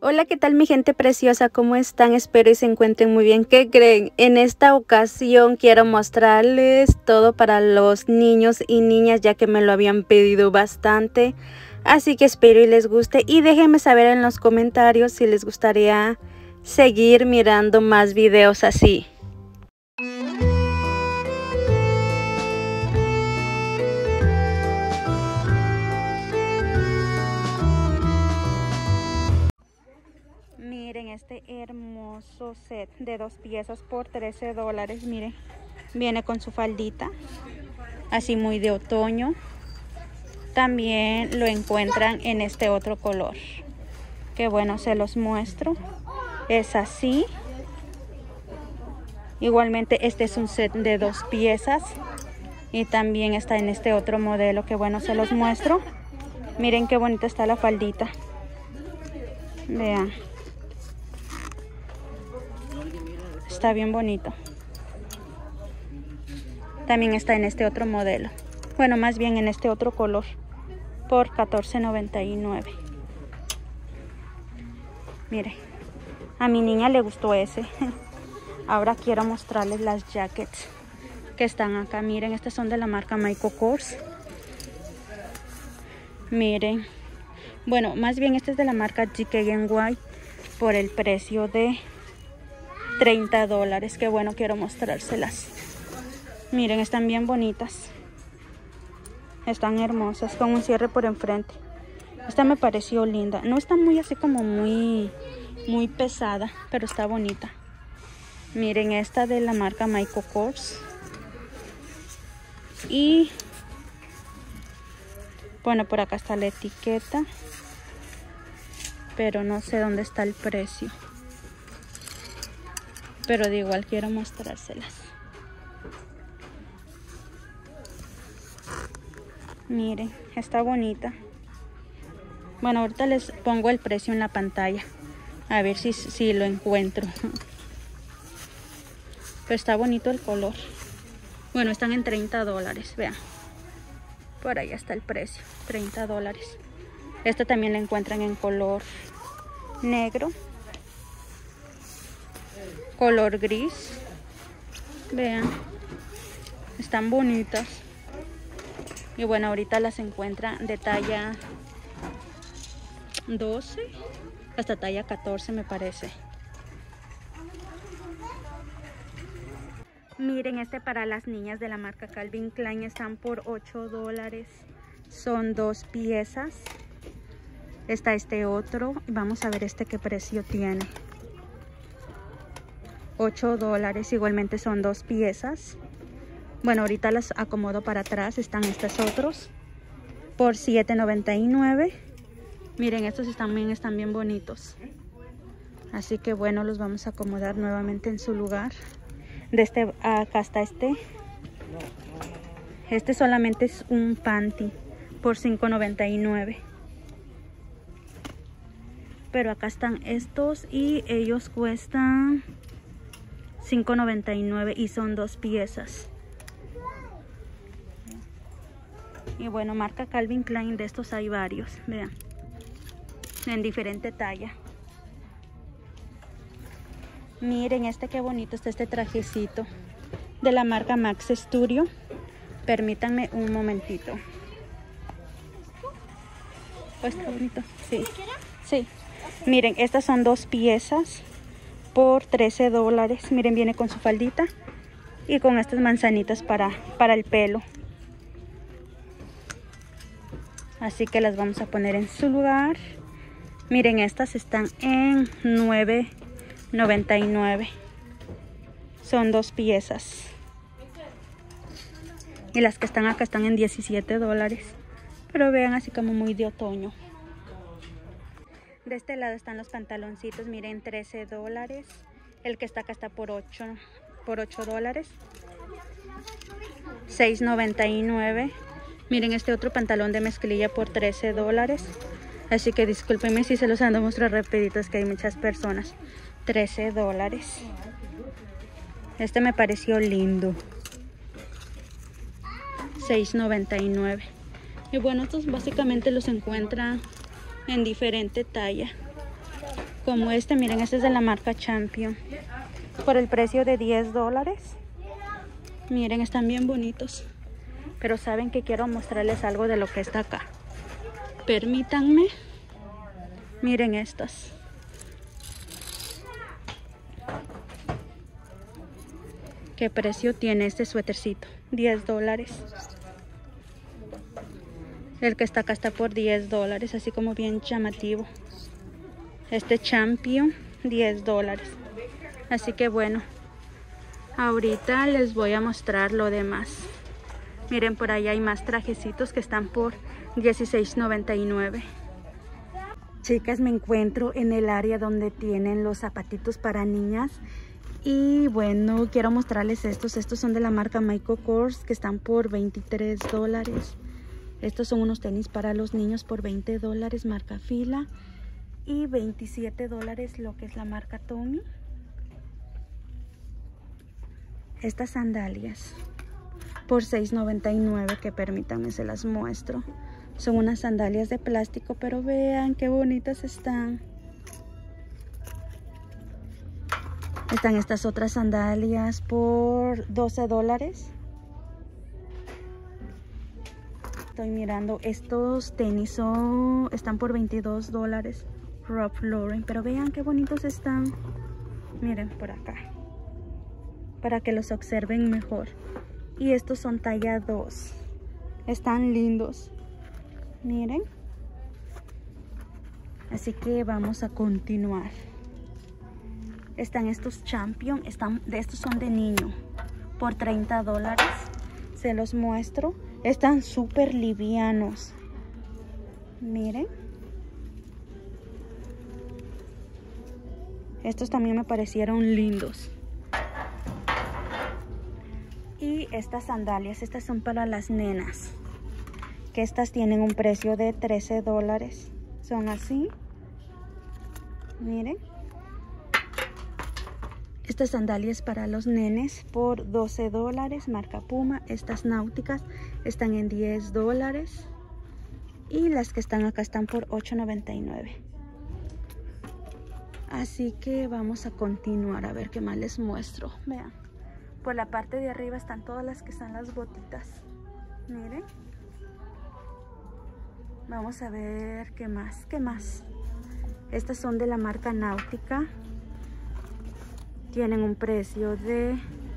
Hola, ¿qué tal mi gente preciosa? ¿Cómo están? Espero y se encuentren muy bien. ¿Qué creen? En esta ocasión quiero mostrarles todo para los niños y niñas, ya que me lo habían pedido bastante. Así que espero y les guste, y déjenme saber en los comentarios si les gustaría seguir mirando más videos así. Miren este hermoso set de 2 piezas por $13. Miren, viene con su faldita, así muy de otoño. También lo encuentran en este otro color, que bueno, se los muestro. Es así. Igualmente este es un set de 2 piezas y también está en este otro modelo, que bueno, se los muestro. Miren qué bonita está la faldita. Vean. Está bien bonito. También está en este otro modelo. Bueno, más bien en este otro color, por $14.99. Miren, a mi niña le gustó ese. Ahora quiero mostrarles las jackets que están acá. Miren, estas son de la marca Michael Kors. Miren, bueno, más bien este es de la marca DKNY por el precio de $30. Que bueno, quiero mostrárselas. Miren, están bien bonitas. Están hermosas, con un cierre por enfrente. Esta me pareció linda. No está muy así como muy pesada, pero está bonita. Miren, esta de la marca Michael Kors. Y bueno, por acá está la etiqueta, pero no sé dónde está el precio. Pero de igual quiero mostrárselas. Miren, está bonita. Bueno, ahorita les pongo el precio en la pantalla, a ver si lo encuentro. Pero está bonito el color. Bueno, están en $30, vean. Por ahí está el precio, $30. Esta también la encuentran en color negro, color gris. Vean, están bonitas. Y bueno, ahorita las encuentran de talla 12 hasta talla 14, me parece. Miren, este para las niñas de la marca Calvin Klein están por $8. Son 2 piezas. Está este otro. Vamos a ver este qué precio tiene. $8. Igualmente son 2 piezas. Bueno, ahorita las acomodo para atrás. Están estos otros por $7.99. Miren, estos también están bien bonitos. Así que bueno, los vamos a acomodar nuevamente en su lugar. De este, acá está este. Este solamente es un panty por $5.99. Pero acá están estos y ellos cuestan $5.99 y son 2 piezas. Y bueno, marca Calvin Klein, de estos hay varios, vean, en diferente talla. Miren este qué bonito está este trajecito de la marca Max Studio. Permítanme un momentito. Pues está bonito. Sí, sí. Miren, estas son 2 piezas por $13. Miren, viene con su faldita y con estas manzanitas para el pelo. Así que las vamos a poner en su lugar. Miren, estas están en $9.99. Son 2 piezas. Y las que están acá están en $17. Pero vean, así como muy de otoño. De este lado están los pantaloncitos. Miren, $13. El que está acá está por $8. $6.99. Miren este otro pantalón de mezclilla por $13. Así que discúlpenme si se los ando mostrando rapidito, es que hay muchas personas. $13. Este me pareció lindo. $6.99. Y bueno, estos básicamente los encuentran en diferente talla. Como este, miren, este es de la marca Champion. Por el precio de $10. Miren, están bien bonitos. Pero saben que quiero mostrarles algo de lo que está acá. Permítanme. Miren estas. ¿Qué precio tiene este suétercito? $10. El que está acá está por $10, así como bien llamativo. Este Champion, $10. Así que bueno, ahorita les voy a mostrar lo demás. Miren, por ahí hay más trajecitos que están por $16.99. Chicas, me encuentro en el área donde tienen los zapatitos para niñas. Y bueno, quiero mostrarles estos. Estos son de la marca Michael Kors, que están por $23. Estos son unos tenis para los niños por $20, marca Fila. Y $27 lo que es la marca Tommy. Estas sandalias por $6.99, que permítanme se las muestro. Son unas sandalias de plástico, pero vean qué bonitas están. Están estas otras sandalias por $12. Estoy mirando, estos tenis están por $22. Ralph Lauren, pero vean qué bonitos están. Miren por acá, para que los observen mejor. Y estos son talla 2. Están lindos. Miren. Así que vamos a continuar. Están estos Champion. Estos son de niño. Por $30. Se los muestro. Están súper livianos. Miren. Estos también me parecieron lindos. Y estas sandalias, estas son para las nenas. Que estas tienen un precio de $13. Son así. Miren. Estas sandalias para los nenes por $12. Marca Puma. Estas náuticas están en $10. Y las que están acá están por $8.99. Así que vamos a continuar a ver qué más les muestro. Vean, por la parte de arriba están todas las que son las botitas. Miren. Vamos a ver qué más, Estas son de la marca Náutica. Tienen un precio de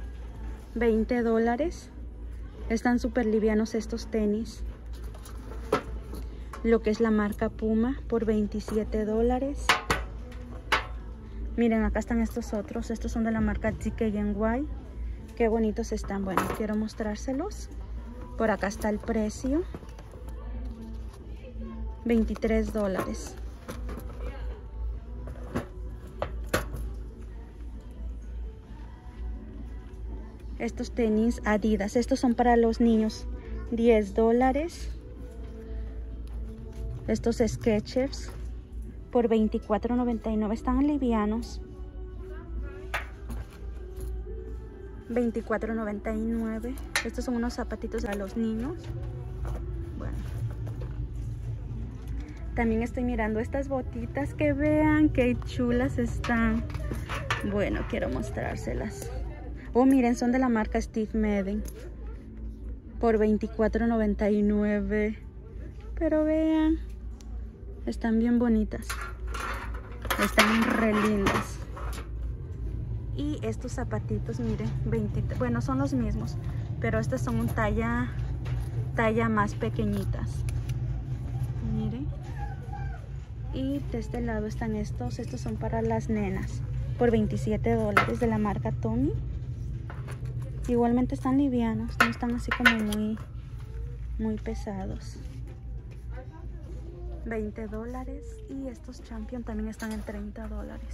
$20. Están súper livianos estos tenis. Lo que es la marca Puma por $27. Miren, acá están estos otros. Estos son de la marca DKNY. Qué bonitos están. Bueno, quiero mostrárselos. Por acá está el precio. $23. Estos tenis Adidas. Estos son para los niños. $10. Estos Skechers por $24.99. Están livianos. $24.99. Estos son unos zapatitos para los niños. Bueno. También estoy mirando estas botitas, que vean qué chulas están. Bueno, quiero mostrárselas. Oh, miren, son de la marca Steve Madden por $24.99. Pero vean, están bien bonitas. Están re lindas. Y estos zapatitos, miren, bueno, son los mismos, pero estas son un talla más pequeñitas. Miren. Y de este lado están estos son para las nenas por $27 de la marca Tommy. Igualmente están livianos, no están así como muy pesados. $20. Y estos Champion también están en $30.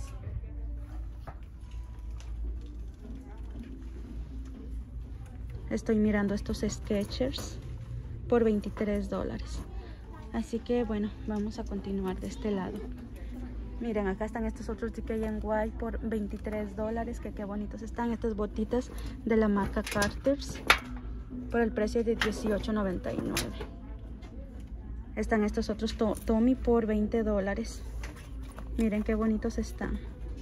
Estoy mirando estos Skechers por $23. Así que bueno, vamos a continuar de este lado. Miren, acá están estos otros DKNY por $23, que qué bonitos están. Estas botitas de la marca Carter's por el precio de $18.99. Están estos otros Tommy por $20. Miren qué bonitos están.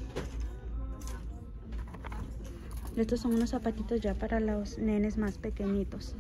Estos son unos zapatitos ya para los nenes más pequeñitos.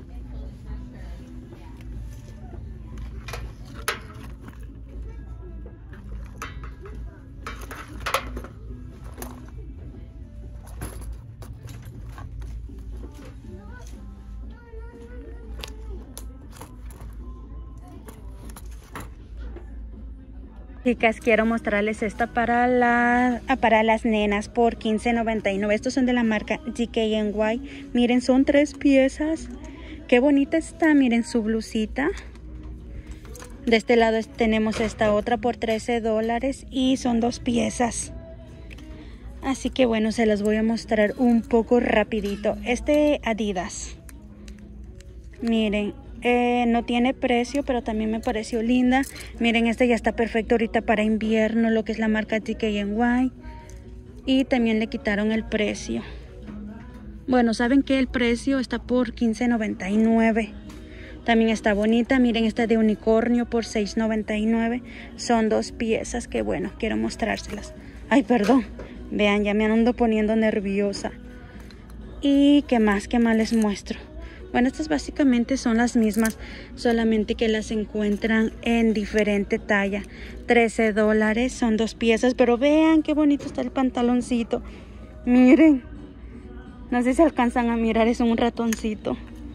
Chicas, quiero mostrarles esta para las nenas por $15.99. Estos son de la marca DKNY. Miren, son 3 piezas. Qué bonita está. Miren su blusita. De este lado tenemos esta otra por $13 y son 2 piezas. Así que bueno, se las voy a mostrar un poco rapidito. Este Adidas. Miren. No tiene precio, pero también me pareció linda. Miren, este ya está perfecto ahorita para invierno, lo que es la marca DKNY. Y también le quitaron el precio. Bueno, ¿saben qué? El precio está por $15.99. También está bonita. Miren, esta de unicornio por $6.99. Son 2 piezas que bueno, quiero mostrárselas. Ay, perdón. Vean, ya me ando poniendo nerviosa. ¿Y qué más? ¿Qué más les muestro? Bueno, estas básicamente son las mismas, solamente que las encuentran en diferente talla. $13, son 2 piezas, pero vean qué bonito está el pantaloncito. Miren, no sé si alcanzan a mirar, es un ratoncito.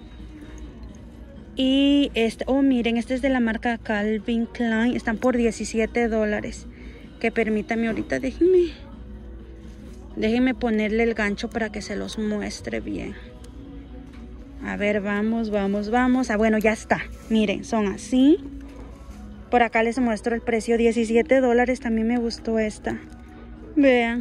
Y miren, este es de la marca Calvin Klein, están por $17. Que permítame ahorita, déjenme ponerle el gancho para que se los muestre bien. A ver, vamos. Ah, bueno, ya está. Miren, son así. Por acá les muestro el precio, $17. También me gustó esta. Vean.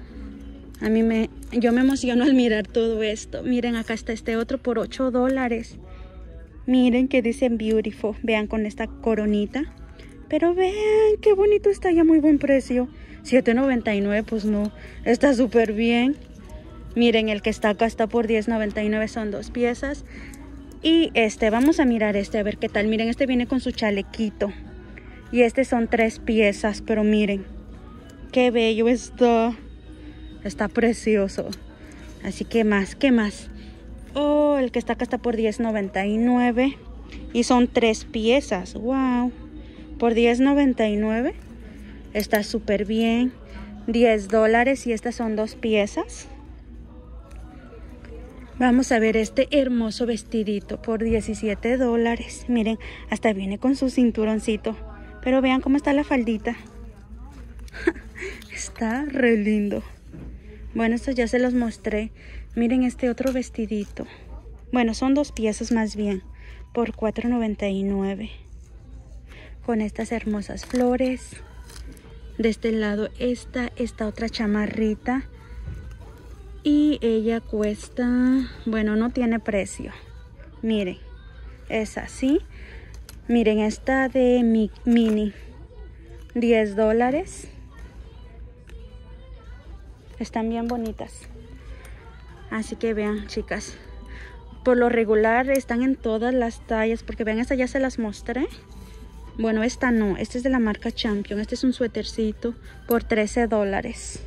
Yo me emociono al mirar todo esto. Miren, acá está este otro por $8. Miren que dicen beautiful. Vean con esta coronita. Pero vean qué bonito está, ya muy buen precio. $7.99, pues no. Está súper bien. Miren, el que está acá está por $10.99, son 2 piezas. Y vamos a mirar a ver qué tal. Miren, este viene con su chalequito. Y son 3 piezas, pero miren. Qué bello está. Está precioso. Así que ¿qué más? Oh, el que está acá está por $10.99. Y son 3 piezas. Wow. Por $10.99. Está súper bien. $10 y estas son 2 piezas. Vamos a ver este hermoso vestidito por $17. Miren, hasta viene con su cinturoncito. Pero vean cómo está la faldita. Está re lindo. Bueno, estos ya se los mostré. Miren este otro vestidito. Bueno, son 2 piezas más bien. Por $4.99. Con estas hermosas flores. De este lado esta otra chamarrita. Y ella cuesta, bueno, no tiene precio. Miren, es así. Miren, esta de mini, $10. Están bien bonitas. Así que vean, chicas. Por lo regular están en todas las tallas. Porque vean, esta ya se las mostré. Bueno, esta no. Esta es de la marca Champion. Este es un suétercito por $13.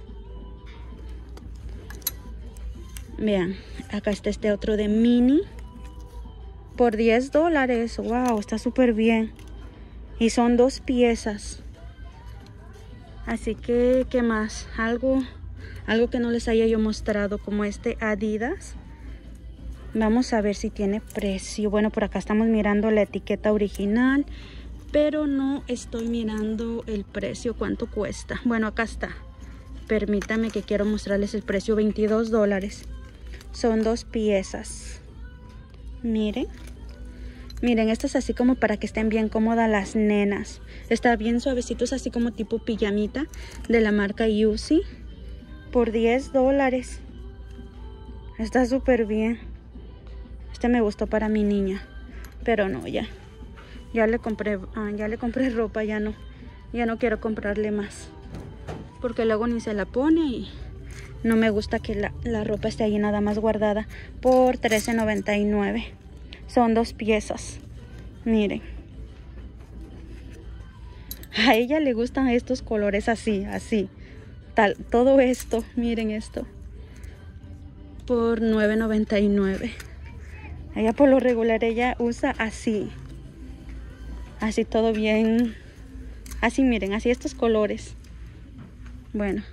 Vean, acá está este otro de mini por $10. Wow, está súper bien. Y son 2 piezas. Así que, ¿qué más? Algo que no les haya yo mostrado, como este Adidas. Vamos a ver si tiene precio. Bueno, por acá estamos mirando la etiqueta original, pero no estoy mirando el precio, cuánto cuesta. Bueno, acá está. Permítame que quiero mostrarles el precio, $22. Son 2 piezas. Miren. Miren, esto es así como para que estén bien cómodas las nenas. Está bien suavecito, es así como tipo pijamita de la marca Yusi. Por $10. Está súper bien. Este me gustó para mi niña. Pero no, ya le compré ropa, ya no quiero comprarle más. Porque luego ni se la pone y no me gusta que la ropa esté ahí nada más guardada. Por $13.99. Son 2 piezas. Miren. A ella le gustan estos colores así, así. Tal, todo esto, miren esto. Por $9.99. Ella por lo regular, ella usa así. Así todo bien. Así miren, así estos colores. Bueno.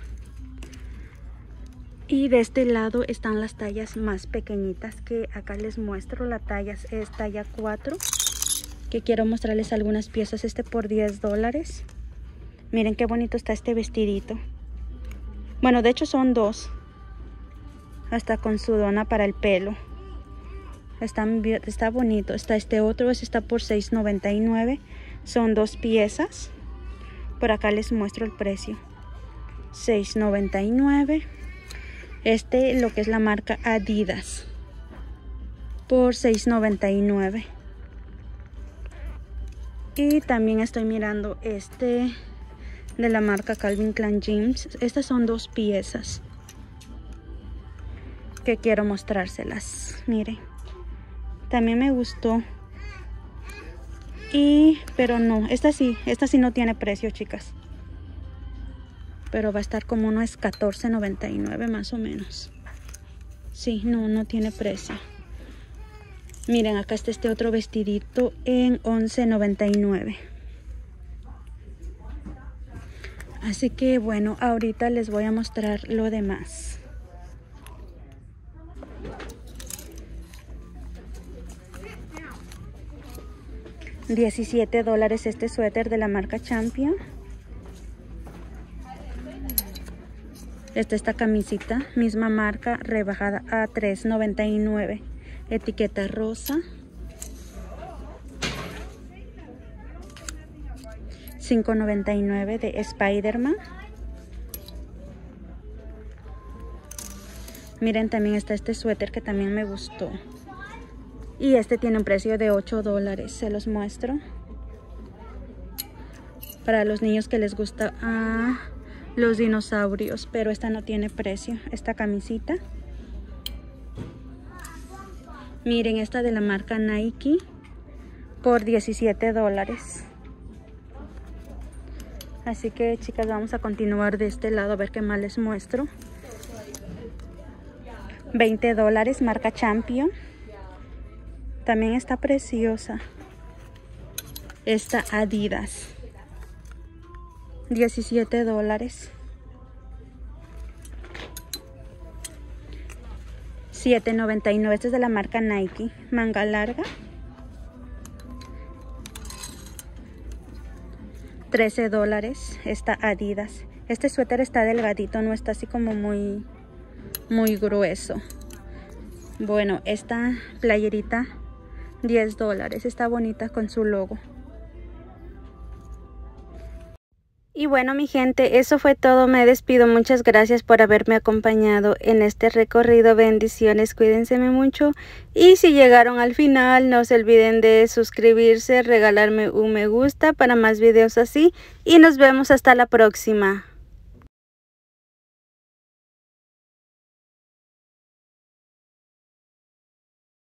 Y de este lado están las tallas más pequeñitas que acá les muestro. La talla es talla 4. Que quiero mostrarles algunas piezas. Este por $10. Miren qué bonito está este vestidito. Bueno, de hecho son dos. Hasta con su dona para el pelo. Está bonito. Está este otro. Ese está por $6.99. Son 2 piezas. Por acá les muestro el precio. $6.99. Este, lo que es la marca Adidas, por $6.99. Y también estoy mirando este de la marca Calvin Klein Jeans. Estas son 2 piezas que quiero mostrárselas. Miren, también me gustó. Pero no, esta sí no tiene precio, chicas. Pero va a estar como unos $14.99 más o menos. Sí, no tiene precio. Miren, acá está este otro vestidito en $11.99. Así que bueno, ahorita les voy a mostrar lo demás. $17 este suéter de la marca Champion. Esta camisita, misma marca, rebajada a $3.99. Etiqueta rosa. $5.99 de Spider-Man. Miren, también está este suéter que también me gustó. Y este tiene un precio de $8. Se los muestro. Para los niños que les gusta los dinosaurios, pero esta no tiene precio. Esta camisita, miren, esta de la marca Nike por $17. Así que, chicas, vamos a continuar de este lado a ver qué más les muestro. $20 marca Champion. También está preciosa. Esta Adidas, $17. $7.99. Este es de la marca Nike, manga larga. $13. Esta Adidas. Este suéter está delgadito, no está así como muy grueso. Bueno, esta playerita $10. Está bonita con su logo. Y bueno, mi gente, eso fue todo. Me despido. Muchas gracias por haberme acompañado en este recorrido. Bendiciones, cuídense mucho. Y si llegaron al final, no se olviden de suscribirse, regalarme un me gusta para más videos así. Y nos vemos hasta la próxima.